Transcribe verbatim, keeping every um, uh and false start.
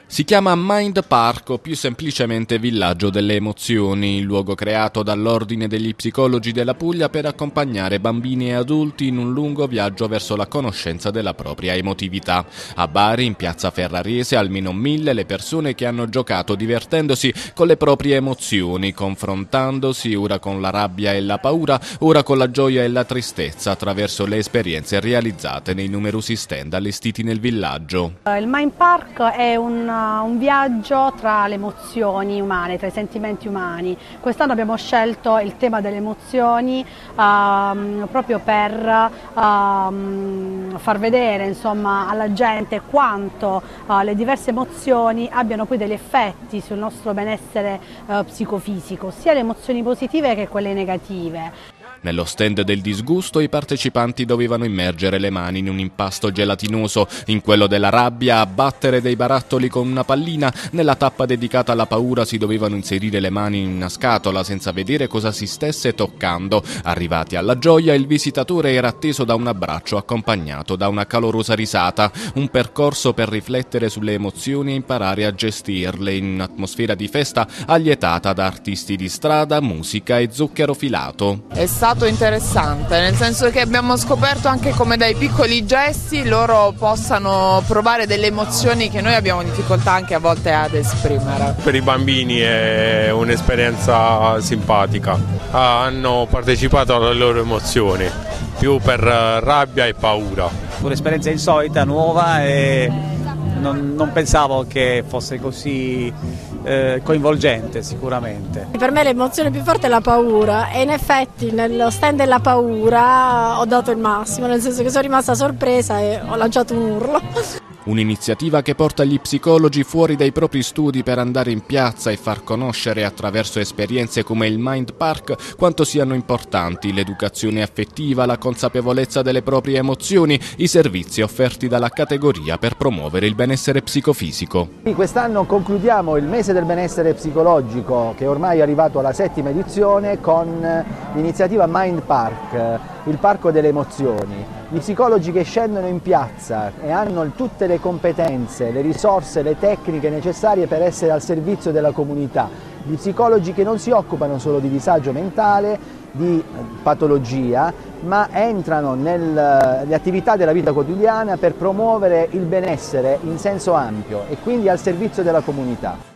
Si chiama Mind Park o più semplicemente Villaggio delle Emozioni, il luogo creato dall'Ordine degli Psicologi della Puglia per accompagnare bambini e adulti in un lungo viaggio verso la conoscenza della propria emotività. A Bari, in piazza Ferrarese, almeno mille le persone che hanno giocato divertendosi con le proprie emozioni, confrontandosi ora con la rabbia e la paura, ora con la gioia e la tristezza, attraverso le esperienze realizzate nei numerosi stand allestiti nel villaggio. Il Mind Park è un un viaggio tra le emozioni umane, tra i sentimenti umani. Quest'anno abbiamo scelto il tema delle emozioni uh, proprio per uh, far vedere, insomma, alla gente quanto uh, le diverse emozioni abbiano poi degli effetti sul nostro benessere uh, psicofisico, sia le emozioni positive che quelle negative. Nello stand del disgusto i partecipanti dovevano immergere le mani in un impasto gelatinoso, in quello della rabbia abbattere dei barattoli con una pallina, nella tappa dedicata alla paura si dovevano inserire le mani in una scatola senza vedere cosa si stesse toccando. Arrivati alla gioia il visitatore era atteso da un abbraccio accompagnato da una calorosa risata, un percorso per riflettere sulle emozioni e imparare a gestirle in un'atmosfera di festa allietata da artisti di strada, musica e zucchero filato. È stato interessante, nel senso che abbiamo scoperto anche come dai piccoli gesti loro possano provare delle emozioni che noi abbiamo difficoltà anche a volte ad esprimere. Per i bambini è un'esperienza simpatica, hanno partecipato alle loro emozioni, più per rabbia e paura. Un'esperienza insolita, nuova e non, non pensavo che fosse così eh, coinvolgente sicuramente. Per me l'emozione più forte è la paura e in effetti nello stand della paura ho dato il massimo, nel senso che sono rimasta sorpresa e ho lanciato un urlo. Un'iniziativa che porta gli psicologi fuori dai propri studi per andare in piazza e far conoscere attraverso esperienze come il Mind Park quanto siano importanti l'educazione affettiva, la consapevolezza delle proprie emozioni, i servizi offerti dalla categoria per promuovere il benessere psicofisico. Quest'anno concludiamo il mese del benessere psicologico che ormai è arrivato alla settima edizione con l'iniziativa Mind Park, il parco delle emozioni. Gli psicologi che scendono in piazza e hanno tutte le competenze, le risorse, le tecniche necessarie per essere al servizio della comunità. Gli psicologi che non si occupano solo di disagio mentale, di patologia, ma entrano nelle attività della vita quotidiana per promuovere il benessere in senso ampio e quindi al servizio della comunità.